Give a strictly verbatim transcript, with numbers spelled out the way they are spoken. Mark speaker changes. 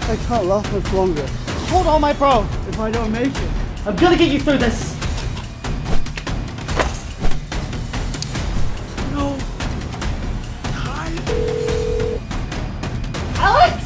Speaker 1: I can't last much longer.
Speaker 2: Hold on, my bro.
Speaker 1: If I don't make it,
Speaker 2: I'm gonna get you through this.
Speaker 1: no. Time.
Speaker 2: Alex!